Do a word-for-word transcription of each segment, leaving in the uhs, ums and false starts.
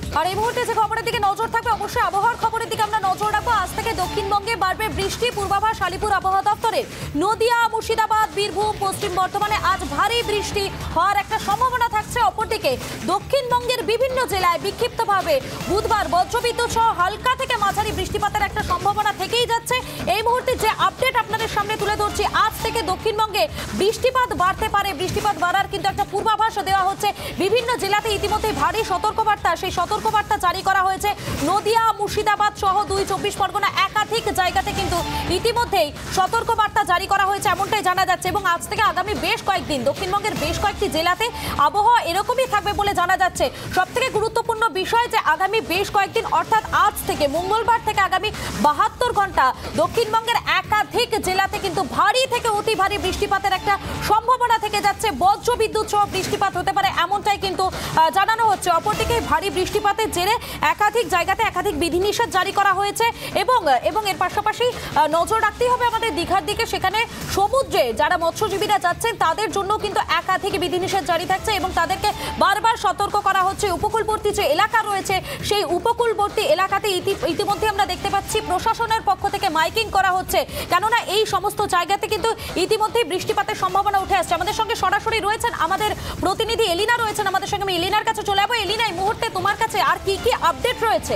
আর এই মুহূর্তে যে খবরের দিকে নজর থাকবে, অবশ্যই আবহাওয়ার খবরের দিকে আমরা নজর রাখবো। আজ থেকে দক্ষিণবঙ্গে বাড়বে বৃষ্টি, পূর্বাভাস আলিপুর আবহাওয়া দপ্তরের। নদিয়া, মুর্শিদাবাদ, বীরভূম, পশ্চিম বর্ধমানে আজ ভারী বৃষ্টি হওয়ার একটা সম্ভাবনা থাকছে। অপরদিকে দক্ষিণবঙ্গের বিভিন্ন জেলায় বিক্ষিপ্তভাবে বুধবার বজ্রবিদ্যুৎ সহ হালকা থেকে মাঝারি বৃষ্টিপাতের একটা সম্ভাবনা থেকেই যাচ্ছে। এই মুহূর্তে যে আপডেট আপনাদের সামনে তুলে ধরছি, আজ থেকে দক্ষিণবঙ্গে বৃষ্টিপাত বাড়তে পারে। বৃষ্টিপাত বাড়ার কিন্তু একটা পূর্বাভাসও দেওয়া হচ্ছে। বিভিন্ন জেলাতে ইতিমধ্যে ভারী সতর্কবার্তা, সেই সতর্কবার্তা জারি করা হয়েছে। নদিয়া, মুর্শিদাবাদ সহ দুই চব্বিশ পরগনা একাধিক জায়গাতে কিন্তু ইতিমধ্যেই সতর্কবার্তা জারি করা হয়েছে, এমনটাই জানা যাচ্ছে। এবং আজ থেকে আগামী বেশ কয়েকদিন দক্ষিণবঙ্গের বেশ কয়েকটি জেলাতে আবহাওয়া এরকমই থাকবে বলে জানা যাচ্ছে। সব থেকে গুরুত্বপূর্ণ বিষয় যে আগামী বেশ কয়েকদিন অর্থাৎ আজ থেকে মঙ্গলবার থেকে আগামী বাহাত্তর ঘন্টা দক্ষিণবঙ্গের একাধিক জেলাতে কিন্তু ভারী থেকে অতি ভারী বৃষ্টিপাতের একটা সম্ভাবনা থেকে যাচ্ছে। বজ্রবিদ্যুৎ সহ বৃষ্টিপাত হতে পারে, এমনটাই কিন্তু জানানো হচ্ছে। অপরদিকে ভারী বৃষ্টিপাতের জেরে একাধিক জায়গাতে একাধিক বিধিনিষেধ জারি করা হয়েছে। এবং এবং এর পাশাপাশি নজর রাখতেই হবে আমাদের দীঘার দিকে। সেখানে সমুদ্রে যারা মৎস্যজীবীরা যাচ্ছেন তাদের জন্য কিন্তু একাধিক বিধিনিষেধ জারি থাকছে এবং তাদেরকে বারবার সতর্ক করা হচ্ছে। উপকূলবর্তী যে এলাকা রয়েছে সেই উপকূলবর্তী এলাকাতে ইতিমধ্যে আমরা দেখতে পাচ্ছি প্রশাসনের পক্ষ থেকে মাইকিং করা হচ্ছে, কেননা এই সমস্ত জায়গাতে কিন্তু ইতিমধ্যেই বৃষ্টিপাতের সম্ভাবনা উঠে আসছে। আমাদের সঙ্গে সরাসরি রয়েছেন আমাদের প্রতিনিধি এলিনা রয়েছেন আমাদের সঙ্গে। আমি এলিনার কাছে চলে যাবো। এলিনা, এই মুহূর্তে তোমার কাছে আর কি কি আপডেট রয়েছে?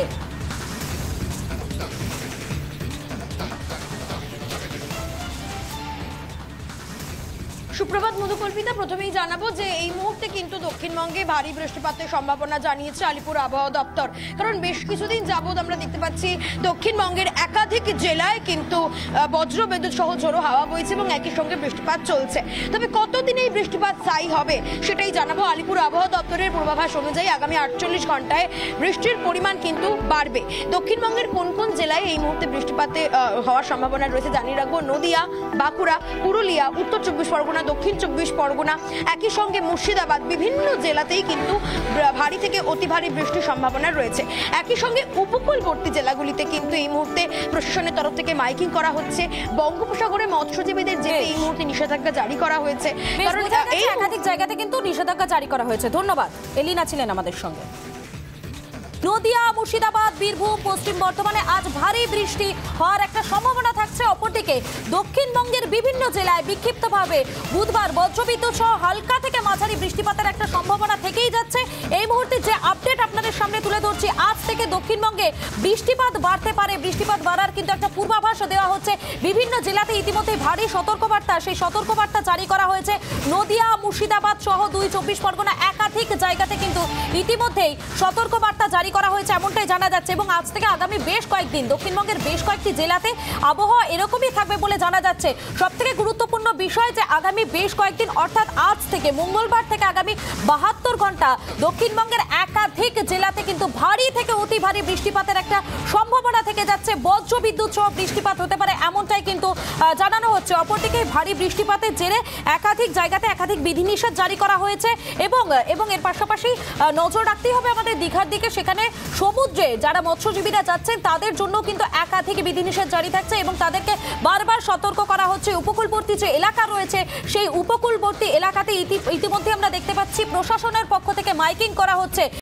সুপ্রভাত মধুকল্পিতা, প্রথমেই জানাবো যে এই মুহূর্তে কিন্তু দক্ষিণবঙ্গে ভারী বৃষ্টিপাতের সম্ভাবনা জানিয়েছে আলিপুর আবহাওয়া দপ্তর। কারণ বেশ কিছুদিন যাবৎ আমরা দেখতে পাচ্ছি দক্ষিণবঙ্গের একাধিক জেলায় কিন্তু বজ্র বিদ্যুৎ সহ ঝোড়ো হাওয়া বইছে এবং একই সঙ্গে বৃষ্টিপাত চলছে। তবে কতদিন এই বৃষ্টিপাত স্থায়ী হবে সেটাই জানাবো। আলিপুর আবহাওয়া দপ্তরের পূর্বাভাস অনুযায়ী আগামী আটচল্লিশ ঘন্টায় বৃষ্টির পরিমাণ কিন্তু বাড়বে। দক্ষিণবঙ্গের কোন কোন জেলায় এই মুহূর্তে বৃষ্টিপাতে হওয়ার সম্ভাবনা রয়েছে জানিয়ে রাখবো। নদিয়া, বাঁকুড়া, পুরুলিয়া, উত্তর চব্বিশ পরগনা, দক্ষিণ চব্বিশ পরগনা, একই সঙ্গে মুর্শিদাবাদ, বিভিন্ন জেলাতেই কিন্তু ভারী থেকে অতি ভারী বৃষ্টির সম্ভাবনা রয়েছে। একই সঙ্গে উপকূলবর্তী জেলাগুলিতে কিন্তু এই মুহূর্তে প্রশাসনের তরফ থেকে মাইকিং করা হচ্ছে। বঙ্গোপসাগরে মৎস্যজীবীদের যেতে এই মুহূর্তে নিষেধাজ্ঞা জারি করা হয়েছে। কারণ এই একাধিক জায়গাতে কিন্তু নিষেধাজ্ঞা জারি করা হয়েছে। ধন্যবাদ, এলিনা ছিলেন আমাদের সঙ্গে। নদিয়া, মুর্শিদাবাদ, বীরভূম, পশ্চিম বর্ধমানে আজ ভারী বৃষ্টি হওয়ার একটা সম্ভাবনা থাকছে। অপরদিকে দক্ষিণবঙ্গের বিভিন্ন জেলায় বিক্ষিপ্তভাবে বুধবার বজ্রবিদ্যুৎ সহ হালকা থেকে মাঝারি বৃষ্টিপাতের একটা সম্ভাবনা থেকেই যাচ্ছে। এই মুহূর্তে যে আপডেট আপনাদের সামনে তুলে ধরছি, আজ থেকে দক্ষিণবঙ্গে বৃষ্টিপাত বাড়তে পারে। বৃষ্টিপাত বাড়ার কিন্তু একটা পূর্বাভাসও দেওয়া হচ্ছে। বিভিন্ন জেলাতে ইতিমধ্যে ভারী সতর্কবার্তা, সেই সতর্কবার্তা জারি করা হয়েছে। নদিয়া, মুর্শিদাবাদ সহ দুই চব্বিশ পরগনা একাধিক জায়গাতে কিন্তু ইতিমধ্যেই সতর্কবার্তা জারি করা হয়েছে, এমনটাই জানা যাচ্ছে। এবং আজ থেকে আগামী বেশ কয়েকদিন দক্ষিণবঙ্গের বেশ কয়েকটি জেলাতে আবহাওয়া এরকমই থাকবে বলে জানা যাচ্ছে। সব থেকে গুরুত্বপূর্ণ বিষয় যে আগামী বেশ কয়েকদিন অর্থাৎ আজ থেকে মঙ্গলবার থেকে আগামী বাহাত্তর ঘন্টা দক্ষিণবঙ্গের একাধিক জেলাতে কিন্তু ভারী থেকে অতি ভারী বৃষ্টিপাতের একটা সম্ভাবনা থেকে যাচ্ছে। বজ্রবিদ্যুৎ সহ বৃষ্টিপাত হতে পারে, এমনটাই কিন্তু জানানো হচ্ছে। অপরদিকে ভারী বৃষ্টিপাতের জেরে একাধিক জায়গাতে একাধিক বিধিনিষেধ জারি করা হয়েছে। এবং এবং এর পাশাপাশি নজর রাখতেই হবে আমাদের দীঘার দিকে। সেখানে সমুদ্রে যারা মৎস্যজীবীরা যাচ্ছেন তাদের জন্য কিন্তু একাধিক বিধিনিষেধ জারি থাকছে এবং তাদেরকে বারবার সতর্ক করা হচ্ছে। উপকূলবর্তী যে এলাকা রয়েছে সেই উপকূলবর্তী এলাকাতে ইতিমধ্যে আমরা দেখতে পাচ্ছি প্রশাসনের পক্ষ থেকে মাইকিং করা হচ্ছে।